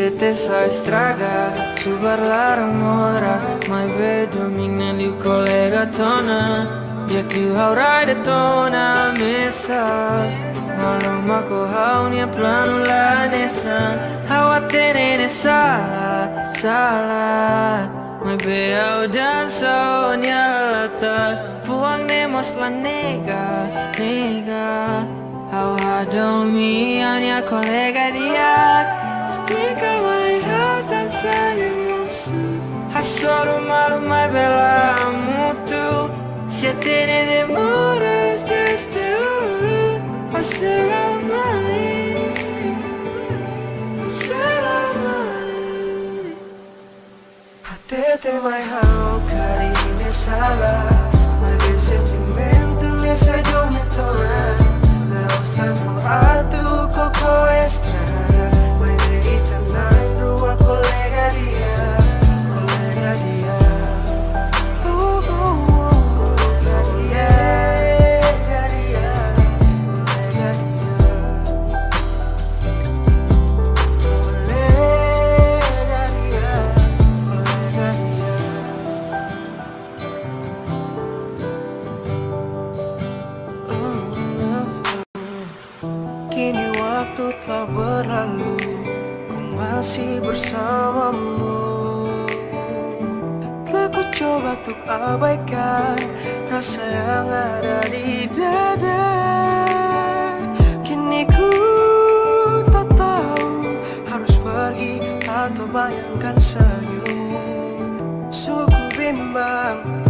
certeza estraga, subar larang mora, mai vedo minha o colega tona, dia que o haurai de tona mesa, malam mako hau nia plano la nessa, hau atene sala, sala, mai beau dança nia lata, fuang nemos la nega, nega. How I don't me and your colega dia Speak of my heart and sanimosu Hasoro malu mai bela mutu Se tiene demoras just to Selamai Selamai Hatete mai hao kari ne sala Mai bel sentimento nessa dormitona Stand for alto coco estrada Mai verita nai rua colega dia Colega dia Colega dia Colega dia Colega dia Colega Kini waktu telah berlalu, ku masih bersamamu. Telah ku coba untuk abaikan rasa yang ada di dada. Kini ku tak tahu harus pergi atau bayangkan senyum. Sungguh ku bimbang